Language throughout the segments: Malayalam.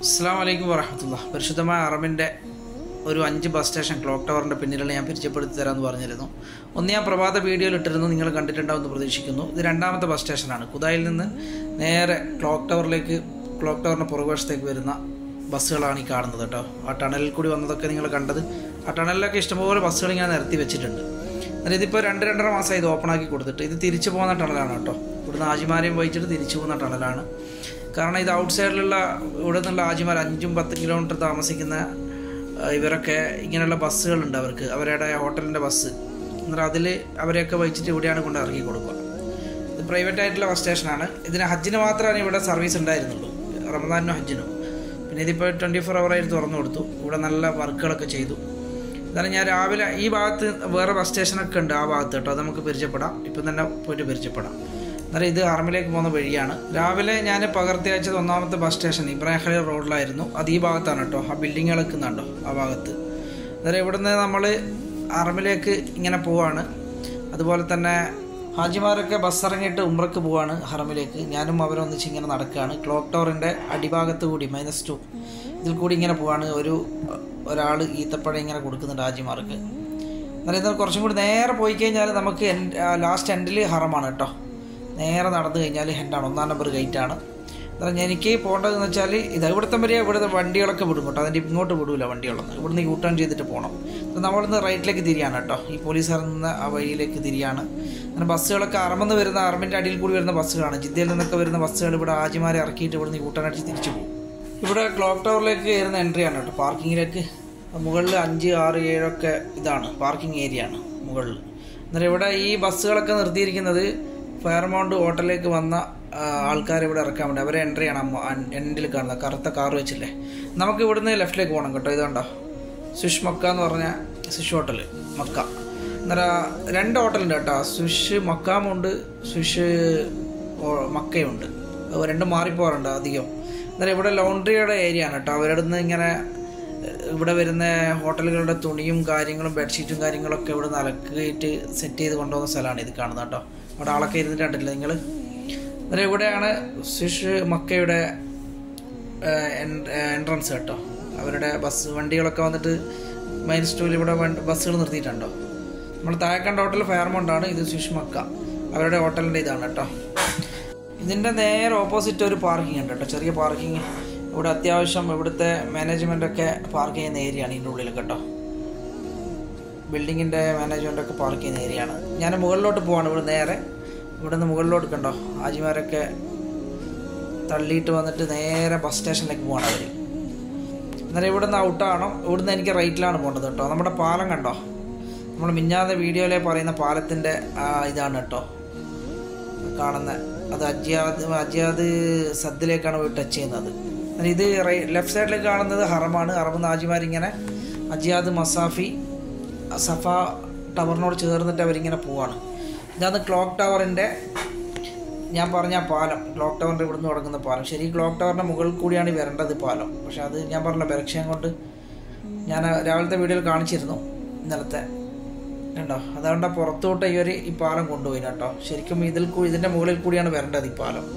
അസ്സലാമു അലൈക്കും വറഹ്മത്തുള്ളാഹി. പരിശുദ്ധമായ അറബിൻ്റെ ഒരു 5 ബസ് സ്റ്റേഷൻ ക്ലോക്ക് ടവറിൻ്റെ പിന്നിലുള്ള ഞാൻ പരിചയപ്പെടുത്തി തരാമെന്ന് പറഞ്ഞിരുന്നു. ഒന്ന് ഞാൻ പ്രഭാത വീഡിയോയിൽ ഇട്ടിരുന്നു, നിങ്ങൾ കണ്ടിട്ടുണ്ടാവുമെന്ന് പ്രതീക്ഷിക്കുന്നു. ഇത് രണ്ടാമത്തെ ബസ് സ്റ്റേഷനാണ്. കുദായിൽ നിന്ന് നേരെ ക്ലോക്ക് ടവറിൻ്റെ പുറകുവശത്തേക്ക് വരുന്ന ബസ്സുകളാണ് ഈ കാണുന്നത് കേട്ടോ. ആ ടണലിൽ കൂടി വന്നതൊക്കെ നിങ്ങൾ കണ്ടത്. ആ ടണലിലൊക്കെ ഇഷ്ടംപോലെ ബസ്സുകൾ ഇങ്ങനെ നിരത്തി വെച്ചിട്ടുണ്ട്. എന്നാൽ ഇതിപ്പോൾ 2-2.5 മാസമായി ഇത് ഓപ്പണാക്കി കൊടുത്തിട്ട്. ഇത് തിരിച്ചു പോകുന്ന ടണലാണ് കേട്ടോ. ഇവിടുന്ന് ആജിമാരെയും വഹിച്ചിട്ട് തിരിച്ചു പോകുന്ന ടണലാണ്. കാരണം ഇത് ഔട്ട് സൈഡിലുള്ള ഇവിടെ നിന്നുള്ള ആജിമാർ 5-10 കിലോമീറ്റർ താമസിക്കുന്ന ഇവരൊക്കെ ഇങ്ങനെയുള്ള ബസ്സുകളുണ്ട് അവരുടെ ഹോട്ടലിൻ്റെ ബസ്. എന്നാൽ അതിൽ അവരെയൊക്കെ വഹിച്ചിട്ട് ഇവിടെയാണ് കൊണ്ട് ഇറക്കി കൊടുക്കുക. ഇത് പ്രൈവറ്റ് ആയിട്ടുള്ള ബസ് സ്റ്റേഷനാണ്. ഇതിന് ഹജ്ജിന് മാത്രമാണ് ഇവിടെ സർവീസ് ഉണ്ടായിരുന്നുള്ളൂ, റമദാനും ഹജ്ജിനും. പിന്നെ ഇതിപ്പോൾ 24 ഹവറായിട്ട് തുറന്നു കൊടുത്തു. ഇവിടെ നല്ല വർക്കുകളൊക്കെ ചെയ്തു. എന്നാലും ഞാൻ രാവിലെ ഈ ഭാഗത്ത് വേറെ ബസ് സ്റ്റേഷനൊക്കെ ഉണ്ട്, ആ ഭാഗത്ത് കേട്ടോ. അത് നമുക്ക് പരിചയപ്പെടാം, ഇപ്പം തന്നെ പോയിട്ട് പരിചയപ്പെടാം. എന്നാലും ഇത് ഹറമിലേക്ക് പോകുന്ന വഴിയാണ്. രാവിലെ ഞാൻ പകർത്തി അയച്ചത് 1ാമത്തെ ബസ് സ്റ്റേഷൻ ഇബ്രാഹിം ഖലീൽ റോഡിലായിരുന്നു. അത് ഈ ഭാഗത്താണ് കേട്ടോ. ആ ബിൽഡിങ്ങുകൾ നിൽക്കുന്നുണ്ടോ ആ ഭാഗത്ത്. അന്നേരം ഇവിടുന്ന് നമ്മൾ ഹറമിലേക്ക് ഇങ്ങനെ പോവാണ്. അതുപോലെ തന്നെ ഹാജിമാരൊക്കെ ബസ് ഇറങ്ങിയിട്ട് ഉംറയ്ക്ക് പോവാണ് ഹറമിലേക്ക്. ഞാനും അവരൊന്നിച്ച് ഇങ്ങനെ നടക്കുകയാണ്. ക്ലോക്ക് ടവറിൻ്റെ അടിഭാഗത്ത് കൂടി -2 ഇതിൽ കൂടി ഇങ്ങനെ പോവാണ്. ഒരാൾ ഈത്തപ്പഴം ഇങ്ങനെ കൊടുക്കുന്നുണ്ട് ഹാജിമാർക്ക്. എന്നാലും ഇത് കുറച്ചും കൂടി നേരെ പോയി കഴിഞ്ഞാൽ നമുക്ക് ലാസ്റ്റ് എൻഡിൽ ഹറമാണ് കേട്ടോ. നേരെ നടന്നു കഴിഞ്ഞാൽ ഹെൻഡാണ്, 1ാം നമ്പർ ഗേറ്റാണ്. എന്നാൽ എനിക്ക് പോകേണ്ടതെന്ന് വെച്ചാൽ ഇവിടുത്തെ വരെ ഇവിടുത്തെ വണ്ടികളൊക്കെ വിടും കേട്ടോ. അതിൻ്റെ ഇങ്ങോട്ട് വിടൂല വണ്ടികളൊന്നും. ഇവിടുന്ന് യൂ ടേൺ ചെയ്തിട്ട് പോകണം. നമ്മളിന്ന് റൈറ്റിലേക്ക് തിരിയാണ് കേട്ടോ. ഈ പോലീസ് ഇറങ്ങുന്ന ആ വഴിയിലേക്ക് തിരിയാണ്. അങ്ങനെ ബസ്സുകളൊക്കെ അറമെന്ന് വരുന്ന അറമിൻ്റെ അടിയിൽ കൂടി വരുന്ന ബസ്സുകളാണ്. ജിദ്ദയിൽ നിന്നൊക്കെ വരുന്ന ബസ്സുകൾ ഇവിടെ ആജിമാരെ ഇറക്കിയിട്ട് ഇവിടുന്ന് യൂ ടേൺ അടിച്ച് തിരിച്ചു പോകും. ഇവിടെ ക്ലോക്ക് ടവറിലേക്ക് കയറുന്ന എൻട്രിയാണ് കേട്ടോ. പാർക്കിങ്ങിലേക്ക് മുകളിൽ 5, 6, 7 ഒക്കെ ഇതാണ് പാർക്കിംഗ് ഏരിയ ആണ് മുകളിൽ. അന്നേരം ഇവിടെ ഈ ബസ്സുകളൊക്കെ നിർത്തിയിരിക്കുന്നത് ഫെയർമൗണ്ട് ഹോട്ടലിലേക്ക് വന്ന ആൾക്കാർ ഇവിടെ ഇറക്കാൻ വേണ്ടി അവരെ എൻട്രിയാണ്. എൻഡിൽ കാണുന്നത് കറുത്ത കാർ വെച്ചില്ലേ. നമുക്ക് ഇവിടുന്ന് ലെഫ്റ്റിലേക്ക് പോകണം കേട്ടോ. ഇതുണ്ടോ സ്വിഷ് മക്ക എന്ന് പറഞ്ഞ സ്വിഷ് ഹോട്ടൽ മക്ക. അന്നേരം 2 ഹോട്ടലുണ്ട് കേട്ടോ. Swish മക്കാമുണ്ട്, swish മക്കയുണ്ട്. 2 മാറിപ്പോറുണ്ട് അധികം. അന്നേരം ഇവിടെ ലോണ്ട്രിയുടെ ഏരിയ ആണ് കേട്ടോ. അവരുടെ നിന്ന് ഇങ്ങനെ ഇവിടെ വരുന്ന ഹോട്ടലുകളുടെ തുണിയും കാര്യങ്ങളും ബെഡ്ഷീറ്റും കാര്യങ്ങളൊക്കെ ഇവിടെ നിന്ന് അലക്കിയിട്ട് സെറ്റ് ചെയ്ത് കൊണ്ടുപോകുന്ന സ്ഥലമാണ് ഇത് കാണുന്നത് കേട്ടോ. അവിടെ ആളൊക്കെ ഇരുന്നിട്ട് കണ്ടിട്ടില്ല നിങ്ങൾ. അന്നേരം ഇവിടെയാണ് സ്വിഷ് മക്കയുടെ എൻട്രൻസ് കേട്ടോ. അവരുടെ ബസ് വണ്ടികളൊക്കെ വന്നിട്ട് -2 ഇവിടെ ബസ്സുകൾ നിർത്തിയിട്ടുണ്ടോ. നമ്മൾ താഴെക്കണ്ട ഹോട്ടൽ ഫെയർമൗണ്ടാണ്. ഇത് സ്വിഷ് മക്ക അവരുടെ ഹോട്ടലിൻ്റെ ഇതാണ് കേട്ടോ. ഇതിൻ്റെ നേരെ ഓപ്പോസിറ്റ് ഒരു പാർക്കിംഗ് ഉണ്ട് കേട്ടോ, ചെറിയ പാർക്കിംഗ്. ഇവിടെ അത്യാവശ്യം ഇവിടുത്തെ മാനേജ്മെൻറ്റൊക്കെ പാർക്ക് ചെയ്യുന്ന ഏരിയയാണ് ഇതിൻ്റെ ഉള്ളിൽ കേട്ടോ. ബിൽഡിങ്ങിൻ്റെ മാനേജ്മെൻറ്റൊക്കെ പാർക്ക് ചെയ്യുന്ന ഏരിയയാണ്. ഞാൻ മുകളിലോട്ട് പോവാണ്. ഇവിടെ നേരെ ഇവിടെ നിന്ന് മുകളിലോട്ട് കണ്ടോ ഹാജിമാരൊക്കെ തള്ളിയിട്ട് വന്നിട്ട് നേരെ ബസ് സ്റ്റേഷനിലേക്ക് പോകണം അവർ. അന്നേരം ഇവിടെ നിന്ന് ഔട്ടാണോ. ഇവിടുന്ന് എനിക്ക് റൈറ്റിലാണ് പോകേണ്ടത് കേട്ടോ. നമ്മുടെ പാലം കണ്ടോ, നമ്മൾ മിഞ്ഞാതെ വീഡിയോയിലെ പറയുന്ന പാലത്തിൻ്റെ ഇതാണ് കേട്ടോ കാണുന്നത്. അത് അജിയാദ് സദ്ദിലേക്കാണ് പോയി ടച്ച് ചെയ്യുന്നത്. ഇത് ലെഫ്റ്റ് സൈഡിലേക്ക് കാണുന്നത് ഹറമാണ്. ഹറമെന്ന് ഹാജിമാരിങ്ങനെ അജിയാദ് മസാഫി സഫ ടവറിനോട് ചേർന്നിട്ട് അവരിങ്ങനെ പോവാണ്. ഇതാണ് ക്ലോക്ക് ടവറിൻ്റെ ഞാൻ പറഞ്ഞ പാലം. ക്ലോക്ക് ടവറിൻ്റെ ഇവിടുന്ന് തുടങ്ങുന്ന പാലം. ശരി ക്ലോക്ക് ടവറിൻ്റെ മുകളിൽ കൂടിയാണ് വരേണ്ടത് പാലം. പക്ഷെ അത് ഞാൻ പറഞ്ഞ ബലക്ഷയം കൊണ്ട് ഞാൻ രാവിലത്തെ വീഡിയോയിൽ കാണിച്ചിരുന്നു ഇന്നലത്തെ കണ്ടോ. അതുകൊണ്ട് പുറത്തോട്ട് ഈ പാലം കൊണ്ടുപോയി കേട്ടോ. ശരിക്കും ഇതിൻ്റെ മുകളിൽ കൂടിയാണ് വരേണ്ടത് ഈ പാലം.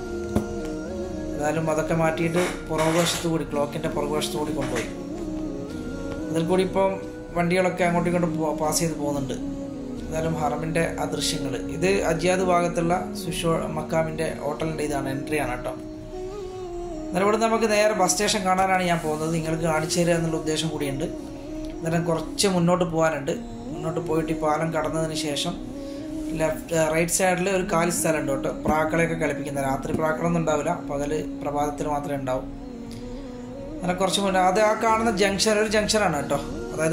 ഏതായാലും അതൊക്കെ മാറ്റിയിട്ട് പുറകുവശത്ത് കൂടി ക്ലോക്കിൻ്റെ പുറകുവശത്ത് കൂടി കൊണ്ടുപോയി. അതിൽ കൂടി ഇപ്പം വണ്ടികളൊക്കെ അങ്ങോട്ടും ഇങ്ങോട്ടും പാസ് ചെയ്ത് പോകുന്നുണ്ട്. ഏതായാലും ഹറമിൻ്റെ ആ ദൃശ്യങ്ങൾ. ഇത് അജിയാദ് ഭാഗത്തുള്ള സ്വിഷ് മക്കാമിൻ്റെ ഹോട്ടലിൻ്റെ ഇതാണ് എൻട്രിയാണ് കേട്ടോ. അന്നേരം ഇവിടെ നമുക്ക് നേരെ ബസ് സ്റ്റേഷൻ കാണാനാണ് ഞാൻ പോകുന്നത്. നിങ്ങൾക്ക് കാണിച്ചു തരിക എന്നുള്ള ഉദ്ദേശം കൂടിയുണ്ട്. അന്നേരം കുറച്ച് മുന്നോട്ട് പോകാനുണ്ട്. മുന്നോട്ട് പോയിട്ട് ഈ പാലം കടന്നതിന് ശേഷം റൈറ്റ് സൈഡിൽ ഒരു കാലി സ്ഥലമുണ്ട് കേട്ടോ. പ്രാക്കളെയൊക്കെ കളിപ്പിക്കുന്നത്. രാത്രി പ്രാക്കളൊന്നും ഉണ്ടാവില്ല, പകൽ പ്രഭാതത്തിൽ മാത്രമേ ഉണ്ടാവും. അങ്ങനെ കുറച്ച് മുന്നേ അത് ആ കാണുന്ന ഒരു ജംഗ്ഷനാണ് കേട്ടോ. അതായത്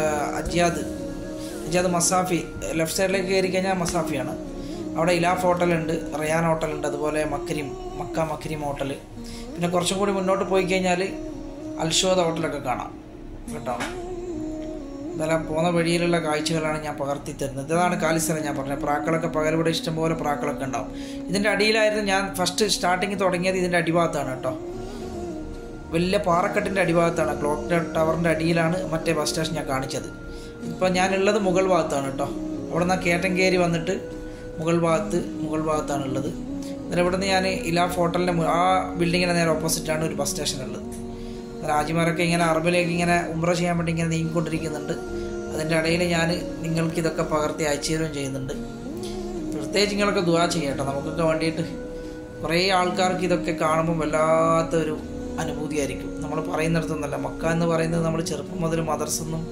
അജിയാദ് മസാഫി ലെഫ്റ്റ് സൈഡിലേക്ക് കയറി കഴിഞ്ഞാൽ മസാഫിയാണ്. അവിടെ ഇലാഫ് ഹോട്ടലുണ്ട്, റയാൻ ഹോട്ടലുണ്ട്, അതുപോലെ മക്ക മക്രീം ഹോട്ടൽ. പിന്നെ കുറച്ചും കൂടി മുന്നോട്ട് പോയി കഴിഞ്ഞാൽ അൽഷോദ ഹോട്ടലൊക്കെ കാണാം കേട്ടോ. ഇതെല്ലാം പോകുന്ന വഴിയിലുള്ള കാഴ്ചകളാണ് ഞാൻ പകർത്തി തരുന്നത്. ഇതാണ് കാലിസ്ഥലം ഞാൻ പറഞ്ഞത്. പ്രാക്കളൊക്കെ പകലിവിടെ ഇഷ്ടംപോലെ പ്രാക്കളൊക്കെ ഉണ്ടാവും. ഇതിൻ്റെ അടിയിലായിരുന്നു ഞാൻ ഫസ്റ്റ് സ്റ്റാർട്ടിങ് തുടങ്ങിയത്. ഇതിൻ്റെ അടിഭാഗത്താണ് കേട്ടോ. വലിയ പാറക്കെട്ടിൻ്റെ അടിഭാഗത്താണ്. ക്ലോക്ക് ടവറിൻ്റെ അടിയിലാണ് മറ്റേ ബസ് സ്റ്റേഷൻ ഞാൻ കാണിച്ചത്. ഇപ്പം ഞാനുള്ളത് മുകൾ ഭാഗത്താണ് കേട്ടോ. അവിടെ നിന്ന് കയറ്റം കയറി വന്നിട്ട് മുകൾ ഭാഗത്താണുള്ളത്. അന്നേരം ഇവിടെ നിന്ന് ഞാൻ ഇലാഫ് ഹോട്ടലിൻ്റെ ആ ബിൽഡിങ്ങിൻ്റെ നേരെ ഓപ്പോസിറ്റാണ് ഒരു ബസ് സ്റ്റേഷൻ ഉള്ളത്. അന്നേരം ഹാജിമാരൊക്കെ ഇങ്ങനെ അറബിലേക്ക് ഇങ്ങനെ ഉംറ ചെയ്യാൻ വേണ്ടി ഇങ്ങനെ നീങ്ങിക്കൊണ്ടിരിക്കുന്നുണ്ട്. അതിൻ്റെ ഇടയിൽ ഞാൻ നിങ്ങൾക്ക് ഇതൊക്കെ പകർത്തി അയച്ചു തരുകയും ചെയ്യുന്നുണ്ട്. പ്രത്യേകിച്ച് നിങ്ങളൊക്കെ ദുആ ചെയ്യട്ടോ, നമുക്കൊക്കെ വേണ്ടിയിട്ട്. കുറേ ആൾക്കാർക്ക് ഇതൊക്കെ കാണുമ്പോൾ വല്ലാത്തൊരു അനുഭൂതിയായിരിക്കും. നമ്മൾ പറയുന്നിടത്തൊന്നല്ല, മക്ക എന്ന് പറയുന്നത് നമ്മൾ ചെറുപ്പം മുതൽ മദർസെന്നും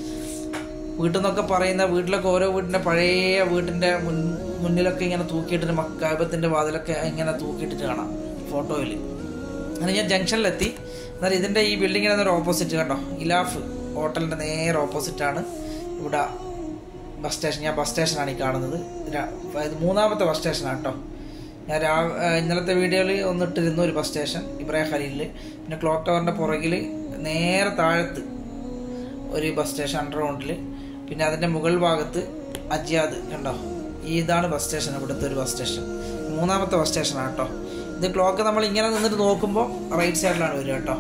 വീട്ടിൽ നിന്നൊക്കെ പറയുന്ന വീട്ടിലൊക്കെ ഓരോ വീട്ടിൻ്റെ പഴയ വീട്ടിൻ്റെ മുന്നിലൊക്കെ ഇങ്ങനെ തൂക്കിയിട്ടിട്ട് മക്കാബത്തിൻ്റെ വാതിലൊക്കെ ഇങ്ങനെ തൂക്കിയിട്ടിട്ട് കാണാം ഫോട്ടോയിൽ. അങ്ങനെ ഞാൻ ജംഗ്ഷനിലെത്തി. എന്നാൽ ഇതിൻ്റെ ഈ ബിൽഡിങ്ങിന് നേരെ ഓപ്പോസിറ്റ് കണ്ടോ, ഇലാഫ് ഹോട്ടലിൻ്റെ നേരെ ഓപ്പോസിറ്റാണ് ഇവിടെ ബസ് സ്റ്റേഷൻ. ഞാൻ ബസ് സ്റ്റേഷനാണ് ഈ കാണുന്നത്. ഇത് 3ാമത്തെ ബസ് സ്റ്റേഷനാണ് കേട്ടോ. ഞാൻ ഇന്നലത്തെ വീഡിയോയിൽ ഒന്നിട്ടിരുന്നു ഒരു ബസ് സ്റ്റേഷൻ ഇബ്രാഹിം ഖലീലിൽ. പിന്നെ ക്ലോക്ക് ടവറിൻ്റെ പുറകിൽ നേരെ താഴത്ത് ഒരു ബസ് സ്റ്റേഷൻ അണ്ടർഗ്രൗണ്ടിൽ. പിന്നെ അതിൻ്റെ മുകൾ ഭാഗത്ത് അജിയാദ് കണ്ടോ, ഇതാണ് ബസ് സ്റ്റേഷൻ, ഇവിടുത്തെ ഒരു ബസ് സ്റ്റേഷൻ. 3ാമത്തെ ബസ് സ്റ്റേഷനാണ് കേട്ടോ. ഇത് ക്ലോക്ക് നമ്മൾ ഇങ്ങനെ നിന്നിട്ട് നോക്കുമ്പോൾ റൈറ്റ് സൈഡിലാണ് വരിക കേട്ടോ.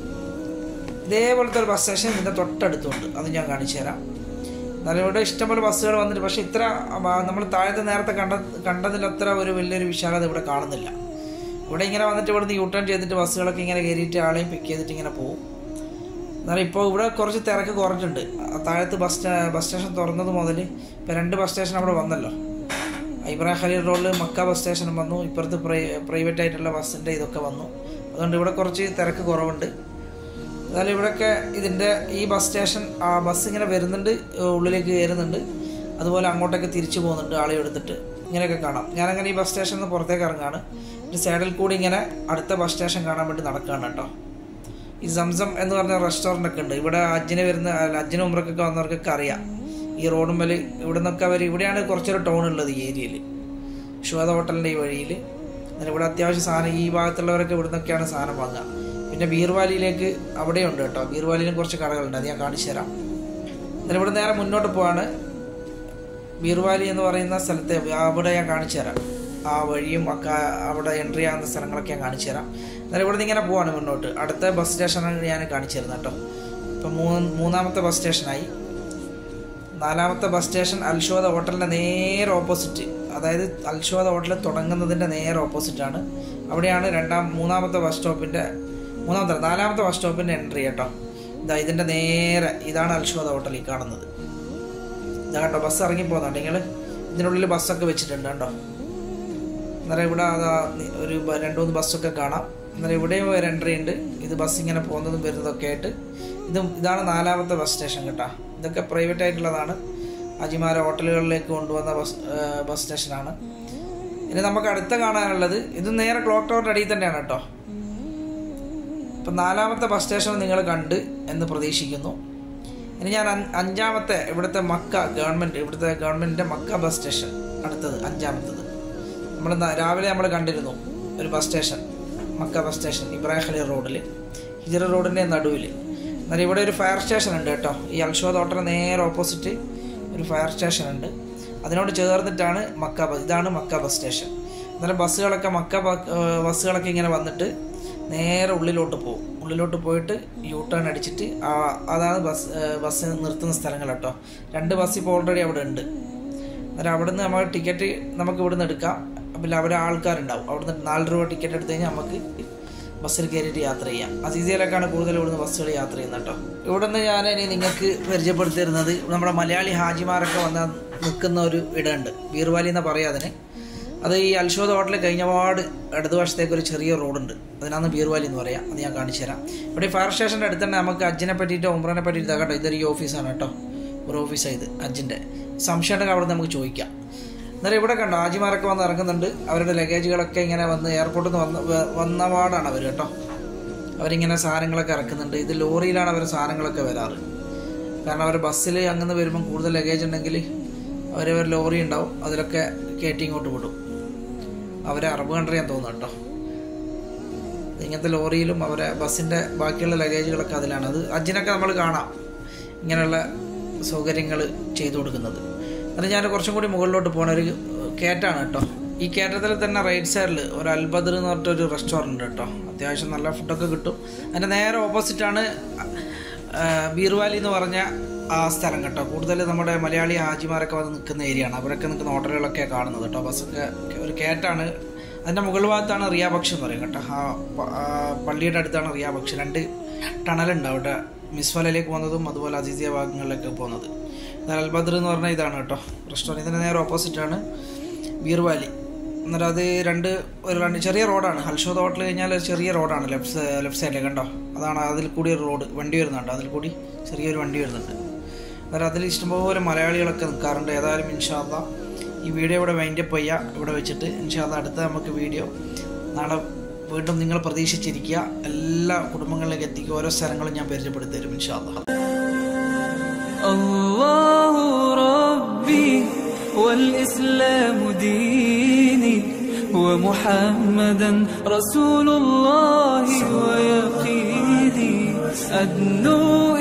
ഇതേപോലത്തെ ഒരു ബസ് സ്റ്റേഷൻ ഇതിൻ്റെ തൊട്ടടുത്തുണ്ട്, അത് ഞാൻ കാണിച്ചു തരാം. എന്നാലും ഇവിടെ ഇഷ്ടംപോലെ ബസ്സുകൾ വന്നിട്ട്, പക്ഷേ ഇത്ര നമ്മൾ താഴത്തെ നേരത്തെ കണ്ടതിലത്ര ഒരു വലിയൊരു വിശാലത ഇവിടെ കാണുന്നില്ല. ഇവിടെ ഇങ്ങനെ വന്നിട്ട് ഇവിടുന്ന് യൂ ടേൺ ചെയ്തിട്ട് ബസ്സുകളൊക്കെ ഇങ്ങനെ കയറിയിട്ട് ആളെയും പിക്ക് ചെയ്തിട്ട് ഇങ്ങനെ പോകും. എന്നാലും ഇപ്പോൾ ഇവിടെ കുറച്ച് തിരക്ക് കുറഞ്ഞിട്ടുണ്ട്. താഴത്ത് ബസ് സ്റ്റേഷൻ തുറന്നത് മുതൽ ഇപ്പോൾ 2 ബസ് സ്റ്റേഷൻ അവിടെ വന്നല്ലോ. ഇബ്രാഹിം ഖലീൽ റോഡിൽ മക്ക ബസ് സ്റ്റേഷനും വന്നു, ഇപ്പുറത്ത് പ്രൈവറ്റ് ആയിട്ടുള്ള ബസ്സിൻ്റെ ഇതൊക്കെ വന്നു. അതുകൊണ്ട് ഇവിടെ കുറച്ച് തിരക്ക് കുറവുണ്ട്. എന്നാലും ഇവിടെയൊക്കെ ഇതിൻ്റെ ഈ ബസ് സ്റ്റേഷൻ ബസ് ഇങ്ങനെ വരുന്നുണ്ട്, ഉള്ളിലേക്ക് കയറുന്നുണ്ട്, അതുപോലെ അങ്ങോട്ടൊക്കെ തിരിച്ചു പോകുന്നുണ്ട് ആളെ എടുത്തിട്ട്. ഇങ്ങനെയൊക്കെ കാണാം. ഞാനങ്ങനെ ഈ ബസ് സ്റ്റേഷനിൽ നിന്ന് പുറത്തേക്ക് ഇറങ്ങാണ്. ഒരു സൈഡിൽ കൂടി ഇങ്ങനെ അടുത്ത ബസ് സ്റ്റേഷൻ കാണാൻ വേണ്ടി നടക്കുകയാണ് കേട്ടോ. ഈ സംസം എന്ന് പറഞ്ഞ റെസ്റ്റോറൻ്റ് ഒക്കെ ഉണ്ട് ഇവിടെ. ഹജ്ജിന് ഉംറക്കൊക്കെ വന്നവർക്കൊക്കെ അറിയാം ഈ റോഡും മേൽ. ഇവിടെ നിന്നൊക്കെ ഇവിടെയാണ് കുറച്ചൊരു ടൗൺ ഉള്ളത് ഈ ഏരിയയിൽ, ഷുഹദ ഹോട്ടലിൻ്റെ ഈ വഴിയിൽ. അങ്ങനെ ഇവിടെ അത്യാവശ്യം സാധനം ഈ ഭാഗത്തുള്ളവരൊക്കെ ഇവിടെ നിന്നൊക്കെയാണ് സാധനം വാങ്ങുക. പിന്നെ ബീർവാലിയിലേക്ക് അവിടെയുണ്ട് കേട്ടോ. ബീർവാലിയിലും കുറച്ച് കടകളുണ്ട്, അത് ഞാൻ കാണിച്ചു തരാം. എന്നാൽ ഇവിടെ നേരെ മുന്നോട്ട് പോവാണ്. ബീർവാലി എന്ന് പറയുന്ന സ്ഥലത്തെ അവിടെ ഞാൻ കാണിച്ചു തരാം. ആ വഴിയും ഒക്കെ അവിടെ എൻട്രി ആകുന്ന സ്ഥലങ്ങളൊക്കെ ഞാൻ കാണിച്ചു തരാം. എന്നാലും ഇവിടെ നിന്ന് ഇങ്ങനെ പോവാണ് മുന്നോട്ട്. അടുത്ത ബസ് സ്റ്റേഷനാണ് ഞാൻ കാണിച്ചു തരുന്നത് കേട്ടോ. ഇപ്പം 3ാമത്തെ ബസ് സ്റ്റേഷനായി. 4ാമത്തെ ബസ് സ്റ്റേഷൻ അൽഷോദ ഹോട്ടലിൻ്റെ നേരെ ഓപ്പോസിറ്റ്, അതായത് അൽഷോദ ഹോട്ടൽ തുടങ്ങുന്നതിൻ്റെ നേരെ ഓപ്പോസിറ്റാണ്. അവിടെയാണ് 3ാമത്തെ ബസ് സ്റ്റോപ്പിൻ്റെ 4ാമത്തെ ബസ് സ്റ്റോപ്പിൻ്റെ എൻട്രി കേട്ടോ. ഇതിൻ്റെ നേരെ ഇതാണ് അൽഷോദ ഹോട്ടൽ ഈ കാണുന്നത്. ഇതാ കേട്ടോ, ബസ് ഇറങ്ങി പോകുന്നുണ്ട്. നിങ്ങൾ ഇതിനുള്ളിൽ ബസ്സൊക്കെ വെച്ചിട്ടുണ്ട് കേട്ടോ. അന്നേരം ഇവിടെ ഒരു 2-3 ബസ്സൊക്കെ കാണാം. അന്നേരം ഇവിടെയും ഒരു എൻട്രി ഉണ്ട്. ഇത് ബസ് ഇങ്ങനെ പോകുന്നതും വരുന്നതൊക്കെ ആയിട്ട് ഇതാണ് 4ാമത്തെ ബസ് സ്റ്റേഷൻ കേട്ടോ. ഇതൊക്കെ പ്രൈവറ്റ് ആയിട്ടുള്ളതാണ്. ഹാജിമാരെ ഹോട്ടലുകളിലേക്ക് കൊണ്ടുവന്ന ബസ് സ്റ്റേഷനാണ്. ഇനി നമുക്ക് അടുത്ത കാണാനുള്ളത് ഇത് നേരെ ക്ലോക്ക് ടവറിൻ്റെ അടിയിൽ തന്നെയാണ് കേട്ടോ. ഇപ്പം 4ാമത്തെ ബസ് സ്റ്റേഷൻ നിങ്ങൾ കണ്ട് എന്ന് പ്രതീക്ഷിക്കുന്നു. ഇനി ഞാൻ 5ാമത്തെ ഇവിടുത്തെ ഗവൺമെൻറ്റിൻ്റെ മക്ക ബസ് സ്റ്റേഷൻ, അടുത്തത് 5ാമത്തത്. രാവിലെ നമ്മൾ കണ്ടിരുന്നു ഒരു bus station, Mecca bus station Ibrahim Khalil റോഡിൽ, ഹിജറ റോഡിൻ്റെ നടുവിൽ. എന്നാൽ ഇവിടെ ഒരു ഫയർ സ്റ്റേഷൻ ഉണ്ട് കേട്ടോ. ഈ അൽഷോദ ഹോട്ടലിന് നേരെ ഓപ്പോസിറ്റ് ഒരു ഫയർ സ്റ്റേഷൻ ഉണ്ട്. അതിനോട് ചേർന്നിട്ടാണ് ഇതാണ് മക്ക ബസ് സ്റ്റേഷൻ. അന്നേരം ബസ്സുകളൊക്കെ ഇങ്ങനെ വന്നിട്ട് നേരെ ഉള്ളിലോട്ട് പോകും. ഉള്ളിലോട്ട് പോയിട്ട് യൂ ടേൺ അടിച്ചിട്ട് അതാണ് ബസ് നിർത്തുന്ന സ്ഥലങ്ങൾ കേട്ടോ. 2 ബസ് ഇപ്പോൾ ഓൾറെഡി അവിടെ ഉണ്ട്. അന്നേരം അവിടെ നിന്ന് നമ്മൾ ടിക്കറ്റ് നമുക്ക് ഇവിടെ നിന്ന് എടുക്കാം. പിന്നെ അവിടെ ആൾക്കാരുണ്ടാവും. അവിടെ നിന്ന് 4 രൂപ ടിക്കറ്റ് എടുത്തു കഴിഞ്ഞാൽ നമുക്ക് ബസ്സിൽ കയറിയിട്ട് യാത്ര ചെയ്യാം. അസീസിയയിലേക്കാണ് കൂടുതൽ ഇവിടുന്ന് ബസ്സുകൾ യാത്ര ചെയ്യുന്നത് കേട്ടോ. ഇവിടെ നിന്ന് ഞാൻ ഇനി നിങ്ങൾക്ക് പരിചയപ്പെടുത്തി തരുന്നത് നമ്മുടെ മലയാളി ഹാജിമാരൊക്കെ വന്ന് നിൽക്കുന്ന ഒരു ഇടമുണ്ട്, ബീർവാലി എന്ന് പറയാം അതിന്. അത് ഈ അൽഷോദ ഹോട്ടൽ കഴിഞ്ഞപാട് ഇടതുവശത്തേക്ക് ഒരു ചെറിയ റോഡുണ്ട്, അതിനാണ് ബീർവാലി എന്ന് പറയാം. അത് ഞാൻ കാണിച്ചു തരാം. ഇവിടെ ഫയർ സ്റ്റേഷൻ്റെ അടുത്ത് തന്നെ നമുക്ക് ഹജ്ജിനെ പറ്റിയിട്ടോ ഉംറനെ പറ്റിയിട്ടോ കേട്ടോ. ഇതൊരു ഈ ഓഫീസാണ് കേട്ടോ, ഒരു ഓഫീസാണ് ഇത് ഹജ്ജിൻ്റെ. സംശയമുണ്ടെങ്കിൽ അവിടെ നമുക്ക് ചോദിക്കാം. എന്നാലും ഇവിടെ കണ്ടോ ഹാജിമാരൊക്കെ വന്ന് ഇറങ്ങുന്നുണ്ട്. അവരുടെ ലഗേജുകളൊക്കെ ഇങ്ങനെ വന്ന് എയർപോർട്ടിൽ നിന്ന് വന്നപാടാണ് അവർ കേട്ടോ. അവരിങ്ങനെ സാധനങ്ങളൊക്കെ ഇറക്കുന്നുണ്ട്. ഇത് ലോറിയിലാണ് അവർ സാധനങ്ങളൊക്കെ വരാറ്. കാരണം അവർ ബസ്സിൽ അങ്ങനെ വരുമ്പം കൂടുതൽ ലഗേജ് ഉണ്ടെങ്കിൽ അവർ ലോറി ഉണ്ടാവും, അതിലൊക്കെ കയറ്റി ഇങ്ങോട്ട് വിടും. അവരെ അറബ് കൺട്രിയാൻ തോന്നുന്നു കേട്ടോ. ഇങ്ങനത്തെ ലോറിയിലും അവരെ ബസ്സിൻ്റെ ബാക്കിയുള്ള ലഗേജുകളൊക്കെ അതിലാണ്. അത് ഹജ്ജിനൊക്കെ നമ്മൾ കാണാം ഇങ്ങനെയുള്ള സൗകര്യങ്ങൾ ചെയ്തു കൊടുക്കുന്നത്. അത് ഞാൻ കുറച്ചും കൂടി മുകളിലോട്ട് പോകുന്ന ഒരു കയറ്റാണ് കേട്ടോ. ഈ കയറ്റത്തിൽ തന്നെ റൈറ്റ് സൈഡിൽ ഒരു അൽബദർ എന്ന് പറഞ്ഞിട്ടൊരു റെസ്റ്റോറൻറ്റ് കേട്ടോ. അത്യാവശ്യം നല്ല ഫുഡൊക്കെ കിട്ടും. അതിൻ്റെ നേരെ ഓപ്പോസിറ്റാണ് ബീർവാലി എന്ന് പറഞ്ഞ ആ സ്ഥലം കേട്ടോ. കൂടുതൽ നമ്മുടെ മലയാളി ഹാജിമാരൊക്കെ വന്ന് നിൽക്കുന്ന ഏരിയയാണ്. അവരൊക്കെ നിൽക്കുന്ന ഹോട്ടലുകളൊക്കെ കാണുന്നത് കേട്ടോ. ബസ്സൊക്കെ ഒരു കയറ്റാണ്, അതിൻ്റെ മുകൾ ഭാഗത്താണ് റിയാബക്ഷ് എന്ന് പറയും കേട്ടോ. ആ പള്ളിയുടെ അടുത്താണ് റിയാബക്ഷ്. 2 ടണലുണ്ട് അവിടെ, മിസ്ഫലയിലേക്ക് പോകുന്നതും അതുപോലെ അസീസിയ ഭാഗങ്ങളിലേക്ക് പോകുന്നത്. അൽ ബദർ എന്ന് പറഞ്ഞാൽ ഇതാണ് കേട്ടോ റെസ്റ്റോറൻറ്റ്. ഇതിൻ്റെ നേരെ ഓപ്പോസിറ്റാണ് ബീർ വാലി. എന്നിട്ട് അത് രണ്ട് ചെറിയ റോഡാണ്. ഹൽഷോദ ഹോട്ടൽ കഴിഞ്ഞാൽ ഒരു ചെറിയ റോഡാണ് ലെഫ്റ്റ് സൈഡിലേക്ക് കണ്ടോ. അതാണ് അതിൽ കൂടി ഒരു റോഡ് വണ്ടി വരുന്നുണ്ട്, അതിൽ കൂടി ചെറിയൊരു വണ്ടി വരുന്നുണ്ട്. അന്നേരം അതിൽ ഇഷ്ടംപോലെ മലയാളികളൊക്കെ നിൽക്കാറുണ്ട്. ഏതായാലും ഇൻഷാ അല്ലാഹ് ഈ വീഡിയോ ഇവിടെ വൈൻഡപ്പ് ചെയ്യുക ഇവിടെ വെച്ചിട്ട്. ഇൻഷാ അല്ലാഹ് അടുത്ത നമുക്ക് വീഡിയോ നാളെ വീണ്ടും നിങ്ങൾ പ്രതീക്ഷിച്ചിരിക്കുക. എല്ലാ കുടുംബങ്ങളിലേക്ക് എത്തിക്കുക. ഓരോ സ്ഥലങ്ങളും ഞാൻ പരിചയപ്പെടുത്തി തരും ഇൻഷാ അല്ലാഹ്. അല്ലാഹു റബ്ബി വൽ ഇസ്ലാമു ദീനി വമുഹമ്മദൻ റസൂലുള്ളാഹി വയഖീനി അദ്നു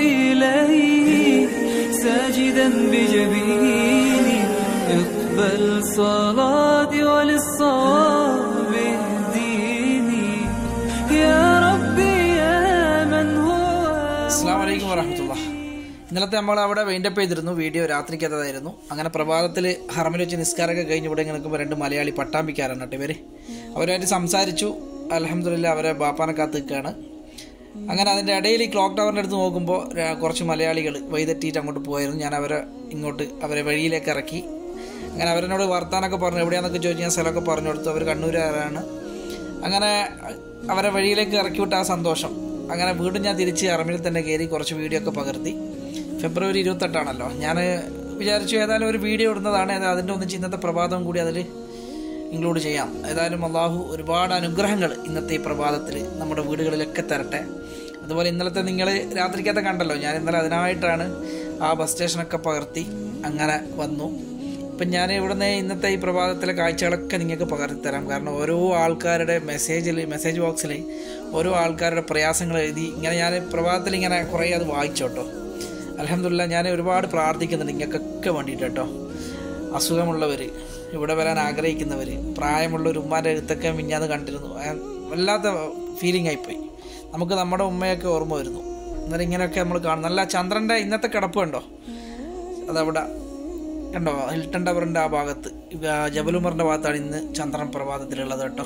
ഇലൈഹി സാജിദൻ ബിജബീനി اقبل صلاتي وللصواب اهديني يا ربي يا من هو. അസ്സലാമു അലൈക്കും വറഹ്മത്തുള്ളാഹി. ഇന്നലത്തെ നമ്മൾ അവിടെ വൈൻഡപ്പ് ചെയ്തിരുന്നു. വീഡിയോ രാത്രിക്കതായിരുന്നു. അങ്ങനെ പ്രഭാതത്തിൽ ഹറമിൽ വെച്ച് നിസ്കാരമൊക്കെ കഴിഞ്ഞ് ഇവിടെ നിൽക്കുമ്പോൾ 2 മലയാളി പട്ടാമ്പിക്കാരാണ് കേട്ടോ ഇവർ. അവരുമായിട്ട് സംസാരിച്ചു. അൽഹംദുലില്ലാഹ് അവരെ ബാപ്പാനെ കാത്ത് നിൽക്കുകയാണ്. അങ്ങനെ അതിൻ്റെ ഇടയിൽ ഈ ക്ലോക്ക് ടവറിൻ്റെ അടുത്ത് നോക്കുമ്പോൾ കുറച്ച് മലയാളികൾ വഴിതെറ്റിയിട്ട് അങ്ങോട്ട് പോയിരുന്നു. ഞാൻ അവരെ വഴിയിലേക്ക് ഇറക്കി. അങ്ങനെ അവരെന്നോട് വർത്താനൊക്കെ പറഞ്ഞു. എവിടെയാണെന്നൊക്കെ ചോദിച്ചു. ഞാൻ സ്ഥലമൊക്കെ പറഞ്ഞു കൊടുത്തു. അവർ കണ്ണൂരുകാരാണ്. അങ്ങനെ അവരെ വഴിയിലേക്ക് ഇറക്കി വിട്ട ആ സന്തോഷം. അങ്ങനെ വീണ്ടും ഞാൻ തിരിച്ച് ഹറമിൽ തന്നെ കയറി കുറച്ച് വീഡിയോ ഒക്കെ പകർത്തി. ഫെബ്രുവരി 28 ഞാൻ വിചാരിച്ചു ഏതായാലും ഒരു വീഡിയോ ഇടുന്നതാണ്. അതിൻ്റെ ഒന്നിച്ച് ഇന്നത്തെ പ്രഭാതം കൂടി അതിൽ ഇൻക്ലൂഡ് ചെയ്യാം. ഏതായാലും അള്ളാഹു ഒരുപാട് അനുഗ്രഹങ്ങൾ ഇന്നത്തെ ഈ പ്രഭാതത്തിൽ നമ്മുടെ വീടുകളിലൊക്കെ തരട്ടെ. അതുപോലെ ഇന്നലത്തെ നിങ്ങൾ രാത്രിക്കകത്ത് കണ്ടല്ലോ, ഞാൻ ഇന്നലെ അതിനായിട്ടാണ് ആ ബസ് സ്റ്റേഷനൊക്കെ പകർത്തി അങ്ങനെ വന്നു. ഇപ്പം ഞാൻ ഇവിടുന്ന് ഇന്നത്തെ ഈ പ്രഭാതത്തിലെ കാഴ്ചകളൊക്കെ നിങ്ങൾക്ക് പകർത്തിത്തരാം. കാരണം ഓരോ ആൾക്കാരുടെ മെസ്സേജ് ബോക്സിൽ ഓരോ ആൾക്കാരുടെ പ്രയാസങ്ങൾ എഴുതി ഇങ്ങനെ ഞാൻ പ്രഭാതത്തിൽ ഇങ്ങനെ കുറേ അത് വായിച്ചു കേട്ടോ. അൽഹംദുലില്ലാഹ് ഞാൻ ഒരുപാട് പ്രാർത്ഥിക്കുന്നുണ്ട് നിങ്ങൾക്കൊക്കെ വേണ്ടിയിട്ട് കേട്ടോ. അസുഖമുള്ളവർ, ഇവിടെ വരാൻ ആഗ്രഹിക്കുന്നവർ, പ്രായമുള്ള ഒരു ഉമ്മാൻ്റെ എഴുത്തൊക്കെ മിഞ്ഞാന്ന് കണ്ടിരുന്നു. വല്ലാത്ത ഫീലിംഗ് ആയിപ്പോയി. നമുക്ക് നമ്മുടെ ഉമ്മയൊക്കെ ഓർമ്മ വരുന്നു. അന്നേരം ഇങ്ങനെയൊക്കെ നമ്മൾ കാണും. നല്ല ചന്ദ്രൻ്റെ ഇന്നത്തെ കിടപ്പ് കണ്ടോ, അതവിടെ കണ്ടോ, ഹിൽട്ടൺ ടവറിൻ്റെ ആ ഭാഗത്ത്, ജബലുമറിൻ്റെ ഭാഗത്താണ് ഇന്ന് ചന്ദ്രൻ പ്രഭാതത്തിലുള്ളത് കേട്ടോ.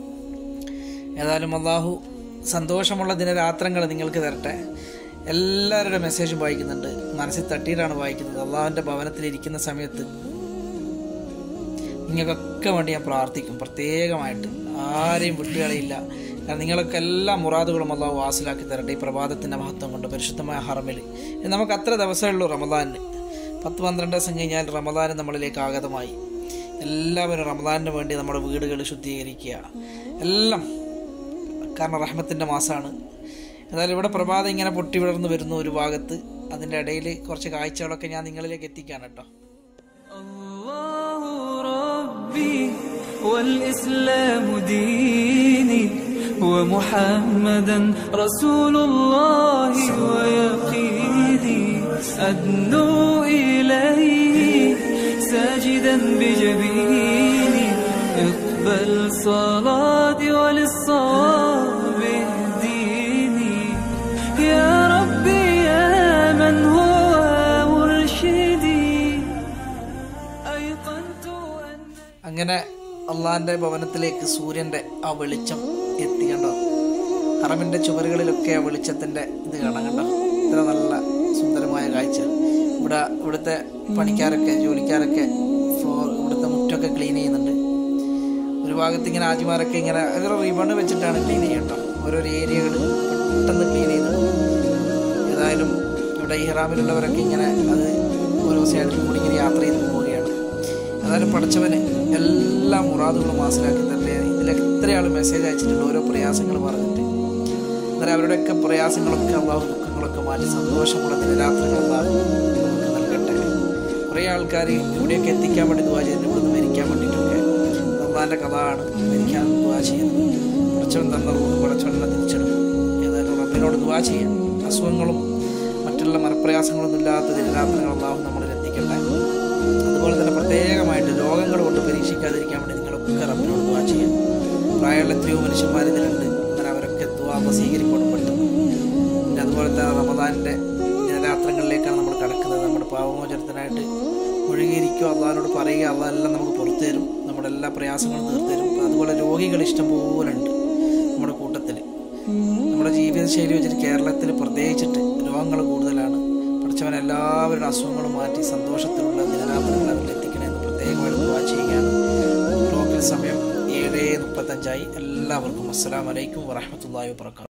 ഏതായാലും അള്ളാഹു സന്തോഷമുള്ള ദിനരാത്രങ്ങൾ നിങ്ങൾക്ക് തരട്ടെ. എല്ലാവരുടെ മെസ്സേജും വായിക്കുന്നുണ്ട്, മനസ്സിൽ തട്ടിയിട്ടാണ് വായിക്കുന്നത്. അള്ളാഹുവിൻ്റെ ഭവനത്തിലിരിക്കുന്ന സമയത്ത് നിങ്ങൾക്കൊക്കെ വേണ്ടി ഞാൻ പ്രാർത്ഥിക്കും പ്രത്യേകമായിട്ട്. ആരെയും വിട്ടുകളിയില്ല. കാരണം നിങ്ങളൊക്കെ എല്ലാ മുറാദുകളും അള്ളാഹു വാസിലാക്കി തരട്ടെ ഈ പ്രഭാതത്തിൻ്റെ മഹത്വം കൊണ്ട്. പരിശുദ്ധമായ ഹറമിൽ നമുക്ക് അത്ര ദിവസമേ ഉള്ളൂ റമദാനിന്. 10-12 ദിവസം കഴിഞ്ഞാൽ റമദാൻ നമ്മളിലേക്ക് ആഗതമായി. എല്ലാവരും റമദാനിന് വേണ്ടി നമ്മുടെ വീടുകൾ ശുദ്ധീകരിക്കുക എല്ലാം. കാരണം റഹ്മത്തിൻ്റെ മാസമാണ്. ഏതായാലും ഇവിടെ പ്രഭാതം ഇങ്ങനെ പൊട്ടി വിടർന്ന് വരുന്നു ഒരു ഭാഗത്ത്. അതിൻ്റെ ഇടയിൽ കുറച്ച് കാഴ്ചകളൊക്കെ ഞാൻ നിങ്ങളിലേക്ക് എത്തിക്കാൻ കേട്ടോ. അല്ലാഹു റബ്ബി വൽ ഇസ്ലാമു ദീനി വമുഹമ്മദൻ റസൂലുള്ളാഹി വയഖീനി അദ്നു ഇലൈഹി സാജിദൻ ബിജബീനി ഇഖ്ബൽ صلاتي وللصواب اهديني يا ربي يا من هو مرشدي أيقنت أن. അങ്ങനെ അള്ളാഹിൻ്റെ ഭവനത്തിലേക്ക് സൂര്യൻ്റെ ആ വെളിച്ചം എത്തി കണ്ടോ. ഹറമിൻ്റെ ചുവരുകളിലൊക്കെ ആ വെളിച്ചത്തിൻ്റെ ഇത് കാണാം കണ്ടോ. ഇത്ര നല്ല സുന്ദരമായ കാഴ്ച. ഇവിടുത്തെ പണിക്കാരൊക്കെ ജോലിക്കാരൊക്കെ ഇവിടുത്തെ മുറ്റമൊക്കെ ക്ലീൻ ചെയ്യുന്നുണ്ട്. ഒരു ഭാഗത്ത് ഇങ്ങനെ ആജിമാരൊക്കെ ഇങ്ങനെ അതൊരു റിബണ് വെച്ചിട്ടാണ് ക്ലീൻ ചെയ്യട്ടോ. ഓരോരോ ഏരിയകൾ പെട്ടെന്ന് ക്ലീൻ ചെയ്യുന്നത്. ഏതായാലും ഇവിടെ ഇഹ്റാമിലുള്ളവരൊക്കെ ഇങ്ങനെ അത് ഓരോ സൈഡിൽ കൂടി ഇങ്ങനെ യാത്ര ചെയ്ത് പോവുകയാണ്. ഏതായാലും പഠിച്ചവന് എല്ലാ മുറാദുകളും മനസ്സിലാക്കി തരട്ടെ. ഇതിൽ എത്ര ആൾ മെസ്സേജ് അയച്ചിട്ടുണ്ട് ഓരോ പ്രയാസങ്ങൾ പറഞ്ഞിട്ട്. അന്നേരം അവരുടെയൊക്കെ പ്രയാസങ്ങളൊക്കെ അള്ളാഹു ദുഃഖങ്ങളൊക്കെ മാറ്റി സന്തോഷമുള്ള ദിനരാത്രികൾ അള്ളാഹു നമുക്ക് നൽകട്ടെ. കുറേ ആൾക്കാർ ഇവിടെയൊക്കെ എത്തിക്കാൻ വേണ്ടി ദുആ ചെയ്തിട്ട് ഇവിടുന്ന് മരിക്കാൻ വേണ്ടിയിട്ടൊക്കെ അള്ളാഹിൻ്റെ കഥയാണ് മരിക്കാൻ ദുആ ചെയ്യുന്നത്. പടച്ചവൻ തന്ന റൂഹ് പടച്ചവനെ തിരിച്ചെടുക്കും. ഏതായാലും റബ്ബിനോട് ദുആ ചെയ്യാം. അസുഖങ്ങളും മറ്റുള്ള മനപ്രയാസങ്ങളൊന്നും ഇല്ലാത്ത ദിനരാത്രികൾ അള്ളാഹു നമ്മളിൽ എത്തിക്കട്ടെ. അതുപോലെ തന്നെ പ്രത്യേകമായിട്ട് രോഗങ്ങൾ കൊണ്ട് പരീക്ഷിക്കാതിരിക്കാൻ വേണ്ടി നിങ്ങളൊക്കെ റബ്ബിനോട് ദുആ ചെയ്യാം. പ്രായമുള്ള എത്രയോ മനുഷ്യന്മാർ ഇതിലുണ്ട്. അങ്ങനെ അവരൊക്കെ ദുആ സ്വീകരിക്കണം പെട്ടെന്ന്. പിന്നെ അതുപോലെ തന്നെ റമദാനിൻ്റെ ദിനരാത്രങ്ങളിലേക്കാണ് നമ്മൾ കടക്കുന്നത്. നമ്മുടെ പാപമോചനത്തിനായിട്ട് മുഴുകിയിരിക്കുക, അള്ളാഹിനോട് പറയുക. അള്ളാഹെല്ലാം നമുക്ക് പുറത്തു തരും. നമ്മുടെ നമ്മുടെ എല്ലാ പ്രയാസങ്ങളും തീർത്തരും. അതുപോലെ രോഗികൾ ഇഷ്ടംപോലെ ഉണ്ട് നമ്മുടെ കൂട്ടത്തിൽ. നമ്മുടെ ജീവിതശൈലി വെച്ചിട്ട് കേരളത്തിൽ പ്രത്യേകിച്ചിട്ട് രോഗങ്ങൾ കൂടുതലാണ്. പഠിച്ചവൻ എല്ലാവരുടെ അസുഖങ്ങളും മാറ്റി സന്തോഷത്തിലുള്ള ദിനരാത്രങ്ങൾ അവരിലെത്തിക്കണമെന്ന് പ്രത്യേകമായിട്ട് ദുആ ചെയ്യുകയാണ്. ലോക്കൽ സമയം 7:35 എല്ലാവർക്കും അസ്സലാമു അലൈക്കും വറഹ്മത്തുള്ളാഹി വബറകാതുഹു.